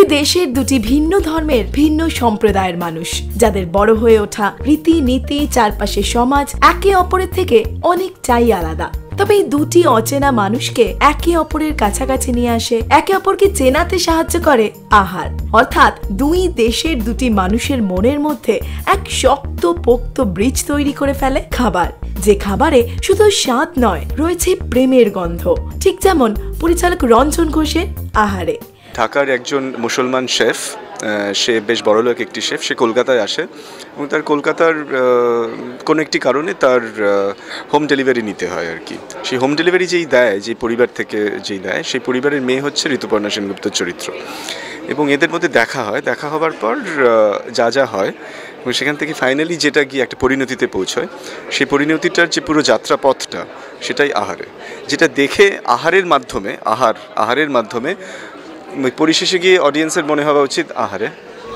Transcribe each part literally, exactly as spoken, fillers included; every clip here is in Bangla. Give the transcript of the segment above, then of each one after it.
দেশের দুটি ভিন্ন ধর্মের ভিন্ন সম্প্রদায়ের মানুষ, যাদের বড় হয়ে ওঠা রীতি নীতি, চারপাশে সমাজ একে অপরের থেকে অনেকটাই আলাদা। তবে এই দুটি অচেনা মানুষকে একে অপরের কাছাকাছি নিয়ে আসে, একে অপরকে চেনাতে সাহায্য করে আহার। অর্থাৎ দুই দেশের দুটি মানুষের মনের মধ্যে এক শক্ত পোক্ত ব্রিজ তৈরি করে ফেলে খাবার, যে খাবারে শুধু স্বাদ নয়, রয়েছে প্রেমের গন্ধ। ঠিক যেমন পরিচালক রঞ্জন ঘোষের আহারে। ঢাকার একজন মুসলমান শেফ, সে বেশ বড়লোক একটি শেফ, সে কলকাতায় আসে এবং তার কলকাতার কোনো একটি কারণে তার হোম ডেলিভারি নিতে হয় আর কি। সেই হোম ডেলিভারি যেই দেয়, যে পরিবার থেকে যেই দেয়, সেই পরিবারের মেয়ে হচ্ছে ঋতুপর্ণা সেনগুপ্তর চরিত্র। এবং এদের মধ্যে দেখা হয়, দেখা হবার পর যা যা হয় এবং সেখান থেকে ফাইনালি যেটা গিয়ে একটা পরিণতিতে পৌঁছয়, সেই পরিণতিটার যে পুরো যাত্রাপথটা সেটাই আহারে, যেটা দেখে আহারের মাধ্যমে আহার আহারের মাধ্যমে পরিশেষে গিয়ে অডিয়েন্সের মনে হওয়া উচিত আহারে।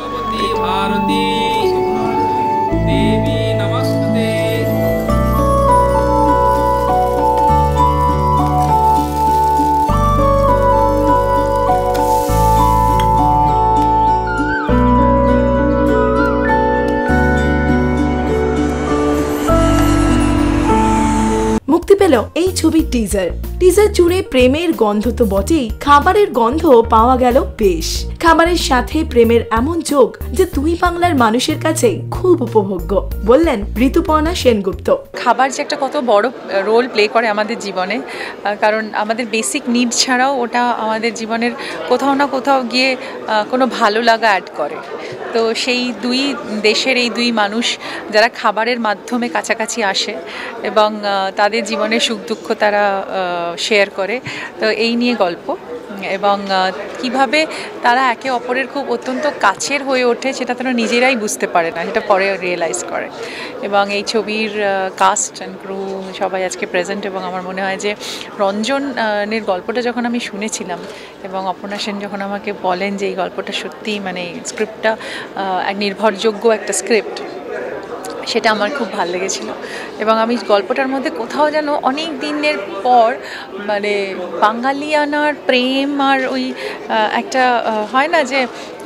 মুক্তি পেল এই ছবির টিজার। টিজার জুড়ে প্রেমের গন্ধ তো বটেই, খাবারের গন্ধ পাওয়া গেল বেশ। খাবারের সাথে প্রেমের এমন যোগ যে দুই বাংলার মানুষের কাছে খুব উপভোগ্য, বললেন ঋতুপর্ণা সেনগুপ্ত। খাবার যে একটা কত বড় রোল প্লে করে আমাদের জীবনে, কারণ আমাদের বেসিক নিড ছাড়াও ওটা আমাদের জীবনের কোথাও না কোথাও গিয়ে কোনো ভালো লাগা অ্যাড করে। তো সেই দুই দেশের এই দুই মানুষ যারা খাবারের মাধ্যমে কাছাকাছি আসে এবং তাদের জীবনের সুখ দুঃখ তারা শেয়ার করে, তো এই নিয়ে গল্প। এবং কিভাবে তারা একে অপরের খুব অত্যন্ত কাছের হয়ে ওঠে সেটা তারা নিজেরাই বুঝতে পারে না, সেটা পরে রিয়েলাইজ করে। এবং এই ছবির কাস্ট অ্যান্ড ক্রু সবাই আজকে প্রেজেন্ট। এবং আমার মনে হয় যে রঞ্জনের গল্পটা যখন আমি শুনেছিলাম এবং অপর্ণা সেন যখন আমাকে বলেন যে এই গল্পটা সত্যিই মানে স্ক্রিপ্টটা এক নির্ভরযোগ্য একটা স্ক্রিপ্ট, সেটা আমার খুব ভালো লেগেছিল। এবং আমি গল্পটার মধ্যে কোথাও যেন অনেক দিনের পর মানে বাঙালিয়ানার প্রেম আর ওই একটা হয় না যে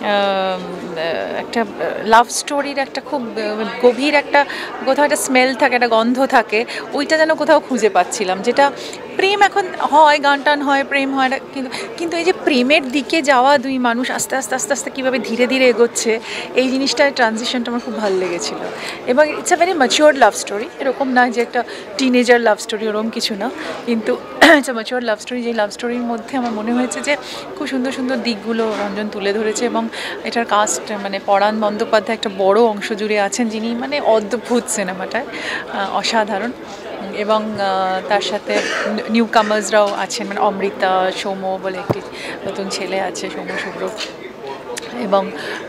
একটা লাভ স্টোরির একটা খুব গভীর একটা কোথাও একটা স্মেল থাকে, একটা গন্ধ থাকে, ওইটা যেন কোথাও খুঁজে পাচ্ছিলাম। যেটা প্রেম এখন হয়, গান টান হয়, প্রেম হয় না, কিন্তু কিন্তু এই যে প্রেমের দিকে যাওয়া দুই মানুষ আস্তে আস্তে আস্তে আস্তে কীভাবে ধীরে ধীরে এগোচ্ছে, এই জিনিসটা ট্রানজিশনটা আমার খুব ভালো লেগেছিল। এবং it's a very mature love story, এরকম না যে একটা টিনেজার লাভ স্টোরি, ওরকম কিছু না, কিন্তু it's a mature love story. যেই লাভ স্টোরির মধ্যে আমার মনে হয়েছে যে খুব সুন্দর সুন্দর দিকগুলো রঞ্জন তুলে ধরেছে। এবং এটার কাস্ট মানে পরাণ বন্দ্যোপাধ্যায় একটা বড় অংশ জুড়ে আছেন, যিনি মানে অদ্ভুত সিনেমাটায়, অসাধারণ। এবং তার সাথে নিউ কামার্সরাও আছেন, মানে অমৃতা, সৌম বলে একটি নতুন ছেলে আছে, সৌম শুভ্র, এবং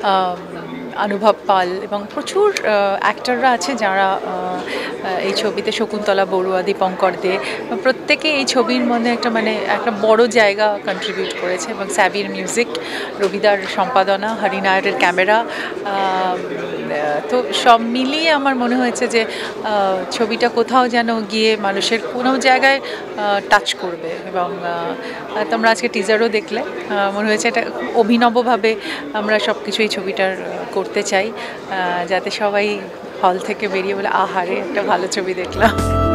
অনুভব পাল, এবং প্রচুর অ্যাক্টররা আছে যারা এই ছবিতে, শকুন্তলা বড়ুয়া, দীপঙ্কর দে, প্রত্যেকে এই ছবির মধ্যে একটা মানে একটা বড় জায়গা কন্ট্রিবিউট করেছে। এবং স্যাভির মিউজিক, রবিদার সম্পাদনা, হরিনায়ের ক্যামেরা, তো সব মিলিয়ে আমার মনে হয়েছে যে ছবিটা কোথাও যেন গিয়ে মানুষের কোনো জায়গায় টাচ করবে। এবং তোমরা আজকে টিজারও দেখলে, মনে হয়েছে এটা অভিনবভাবে আমরা সব কিছু এই ছবিটার করতে চাই, যাতে সবাই হল থেকে বেরিয়ে বলে আহারে একটা ভালো ছবি দেখলাম।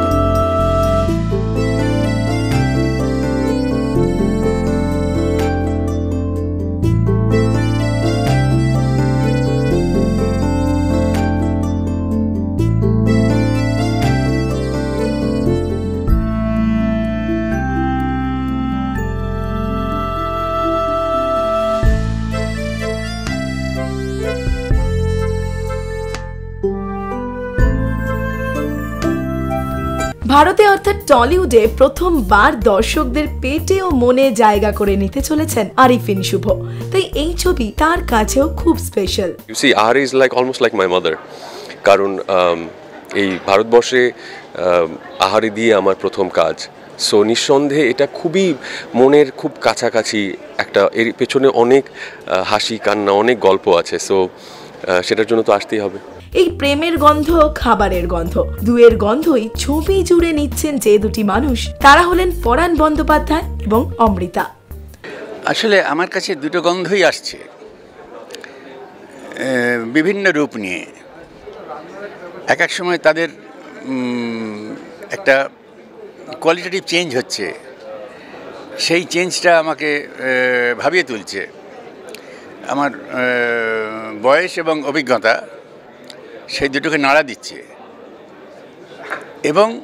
ভারতে অর্থাৎ টলিউডে প্রথমবার দর্শকদের পেটে ও মনে জায়গা করে নিতে চলেছেন আরিফিন শুভ, তাই এই ছবি তার কাছেও খুব special. You see, Ahare is like almost like my mother, কারণ এই ভারতবর্ষে আহারে দিয়ে আমার প্রথম কাজ, সো নিঃসন্দেহে এটা খুবই মনের খুব কাছাকাছি একটা, এর পেছনে অনেক হাসি কান্না অনেক গল্প আছে, সো সেটার জন্য তো আসতেই হবে। এই প্রেমের গন্ধ, খাবারের গন্ধ, দুয়ের গন্ধই ছবি জুড়ে নিচ্ছেন যে দুটি মানুষ, তারা হলেন পরাণ বন্দ্যোপাধ্যায় এবং অমৃতা। আসলে আমার কাছে দুটো গন্ধই আসছে, বিভিন্ন রূপ নিয়ে এক এক সময় তাদের একটা কোয়ালিটেটিভ চেঞ্জ হচ্ছে, সেই চেঞ্জটা আমাকে ভাবিয়ে তুলছে। আমার বয়স এবং অভিজ্ঞতা সেই দুটোকে নাড়া দিচ্ছে এবং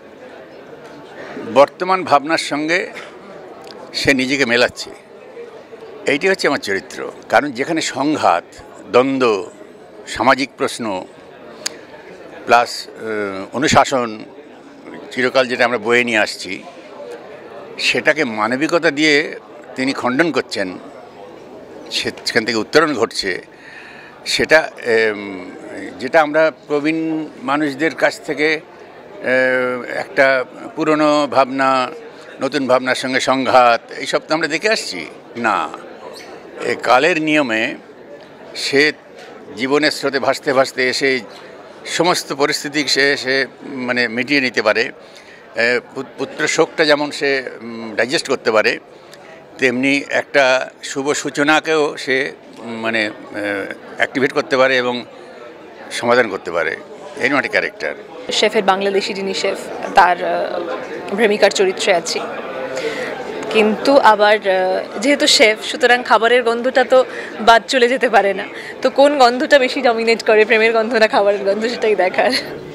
বর্তমান ভাবনার সঙ্গে সে নিজেকে মেলাচ্ছে। এইটি হচ্ছে আমার চরিত্র। কারণ যেখানে সংঘাত, দ্বন্দ্ব, সামাজিক প্রশ্ন প্লাস অনুশাসন চিরকাল যেটা আমরা বয়ে নিয়ে আসছি, সেটাকে মানবিকতা দিয়ে তিনি খণ্ডন করছেন, সেখান থেকে উত্তরণ ঘটছে। সেটা যেটা আমরা প্রবীণ মানুষদের কাছ থেকে একটা পুরনো ভাবনা নতুন ভাবনার সঙ্গে সংঘাত এইসব তো আমরা দেখে আসছি না। এ কালের নিয়মে সে জীবনের স্রোতে ভাসতে ভাসতে এসে সমস্ত পরিস্থিতি সে সে মানে মিটিয়ে নিতে পারে। পুত্র শোকটা যেমন সে ডাইজেস্ট করতে পারে, তেমনি একটা শুভ সূচনাকেও সে মানে অ্যাক্টিভেট করতে পারে এবং সমাধান করতে পারে। এরকম একটা ক্যারেক্টার। শেফের বাংলাদেশি যিনি শেফ, তার প্রেমিকার চরিত্রে আছি, কিন্তু আবার যেহেতু শেফ সুতরাং খাবারের গন্ধটা তো বাদ চলে যেতে পারে না। তো কোন গন্ধটা বেশি ডমিনেট করে, প্রেমের গন্ধ না খাবারের গন্ধ, সেটাই দেখার।